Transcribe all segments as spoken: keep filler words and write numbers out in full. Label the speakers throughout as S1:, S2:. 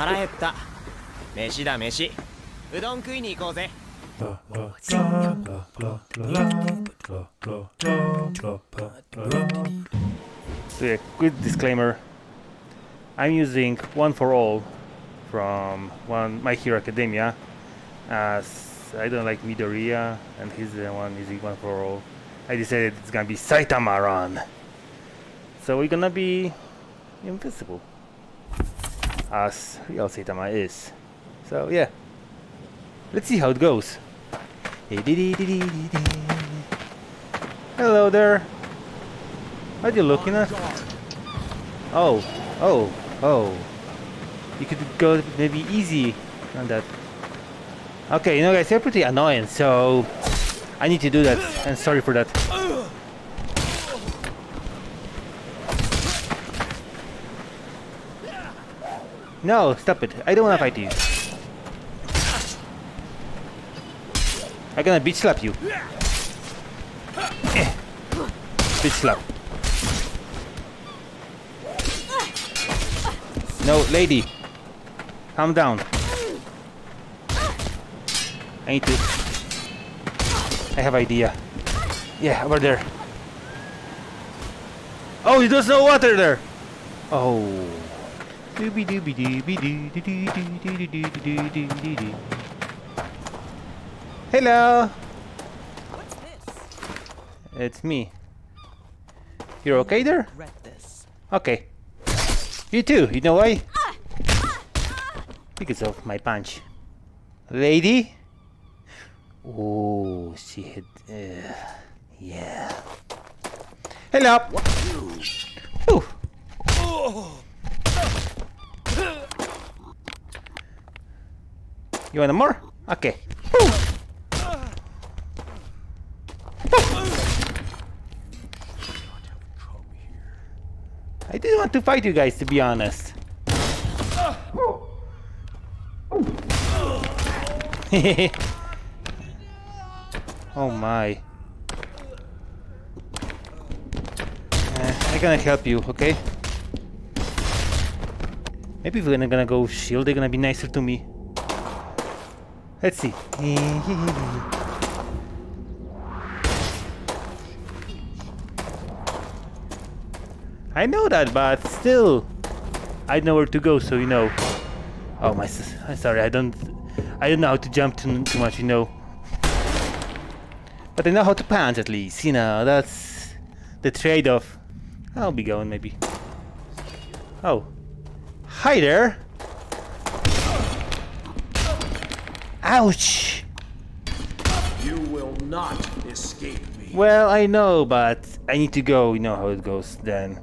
S1: 腹減った。飯だ飯。うどん食いに行こうぜ。
S2: So yeah, quick disclaimer. I'm using One for All from one My Hero Academia, as I don't like Midoriya and he's the one using One for All. I decided it's gonna be SAITAMA run. So we're gonna be invisible, as real SAITAMA is. So yeah, let's see how it goes. Hello there. What are you looking at? Oh, oh, oh. You could go maybe easy on that. Okay, you know guys, you're pretty annoying, so I need to do that, and sorry for that. No, stop it. I don't wanna fight you. I'm gonna bitch slap you. Eh. Bitch slap. No, lady. Calm down. I need to... I have idea. Yeah, over there. Oh, there's no water there! Oh. Dooby dooby dooby doo doo doo doo doo doo doo doo doo doo. Hello!
S1: What's this?
S2: It's me. You're okay there? Okay. You too, you know why? Because of my punch. Lady? Oh, she hit. Uh, yeah. Hello! Ooh. You want more? Okay. Ooh. I didn't want to fight you guys, to be honest. Oh my. Uh, I'm gonna help you, okay? Maybe if we're gonna go shield, they're gonna be nicer to me. Let's see. I know that, but still, I know where to go, so you know. Oh my! I'm sorry. I don't. I don't know how to jump too, too much, you know. But I know how to punch at least. You know, that's the trade-off. I'll be going maybe. Oh, hi there. Ouch!
S3: You will not escape me.
S2: Well, I know, but I need to go. You know how it goes then.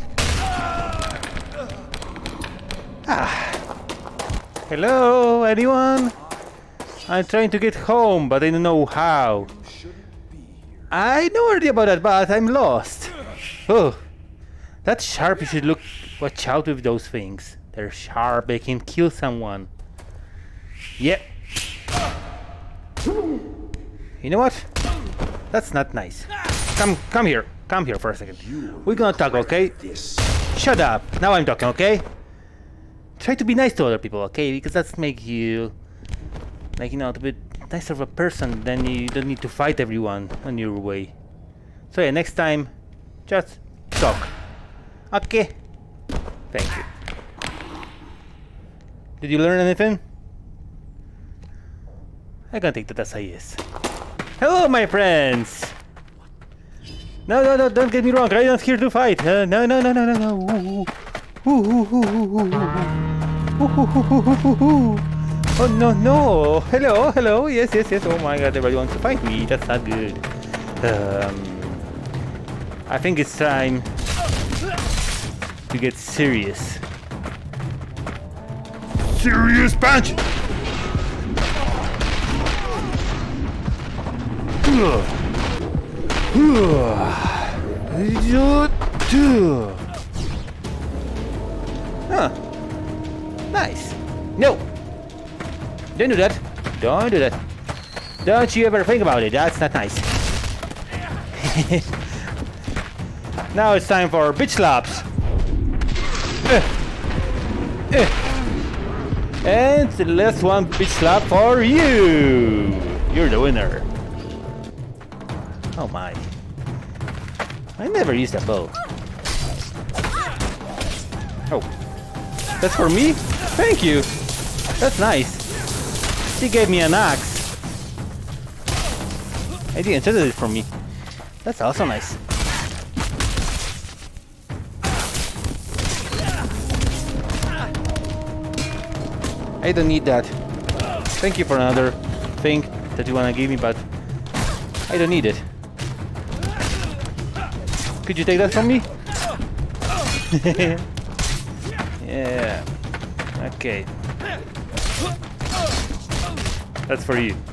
S2: Ah. Hello, anyone? I'm trying to get home, but I don't know how. I know already about that, but I'm lost. Oh, that's sharp. You should look. Watch out with those things. They're sharp. They can kill someone. Yep. You know what? That's not nice. Come, come here. Come here for a second. We're gonna talk, okay? Shut up. Now I'm talking, okay? Try to be nice to other people, okay? Because that's make you, like, you know, a bit nicer of a person. Then you don't need to fight everyone on your way. So yeah, next time, just talk. Okay? Thank you. Did you learn anything? I'm gonna take that as a yes. Hello, my friends! No, no, no, don't get me wrong. I'm not here to fight. Uh, no, no, no, no, no, no. Ooh, ooh, ooh, ooh, ooh, ooh. Ooh, ooh, ooh, ooh, ooh, ooh. Oh no, no! Hello, hello! Yes, yes, yes! Oh my god, everybody wants to fight me. That's not good. Um, I think it's time to get serious. Serious punch! Huh. Nice. No! Don't do that. Don't do that. Don't you ever think about it. That's not nice. Now it's time for bitch slaps. Uh. Uh. And the last one, bitch slap for you! You're the winner. Oh my. I never used a bow. Oh. That's for me? Thank you! That's nice. She gave me an axe. I didn't say it for me. That's also nice. I don't need that. Thank you for another thing that you wanna give me, but I don't need it. Could you take that from me? Yeah. Okay. That's for you.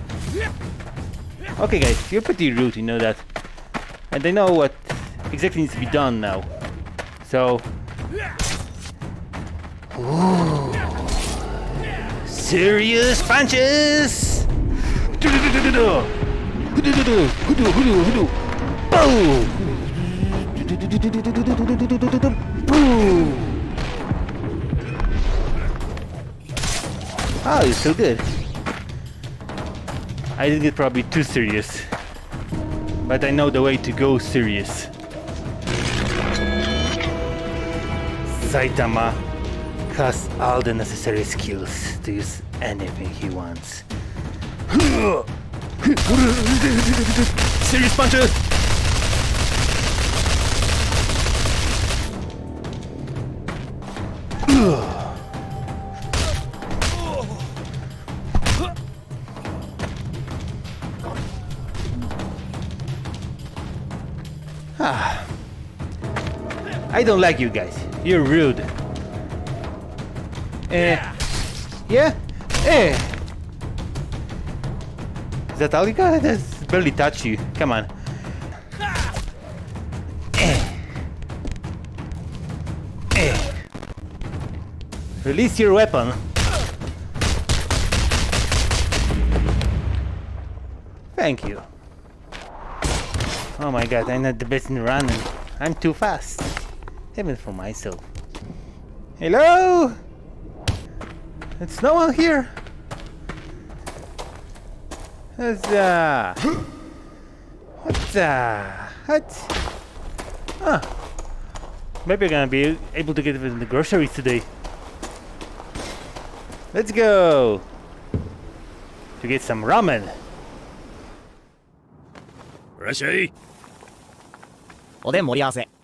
S2: Okay guys, you're pretty rude, you know that. And I know what exactly needs to be done now. So... Ooh. Serious punches! Oh, you're so good. I think it's probably too serious, but I know the way to go serious. Saitama has all the necessary skills to use anything he wants. Serious punches! Ah. I don't like you guys. You're rude. Eh. Yeah? Eh. Is that all you got? That's barely touch you. Come on. Eh. Eh. Release your weapon. Thank you. Oh my god, I'm not the best in running. I'm too fast. Even for myself. Hello? It's no one here. Huzzah! Huzzah! What? Huh. Maybe I'm gonna be able to get it in the groceries today. Let's go! To get some ramen.
S1: おでん盛り合わせ。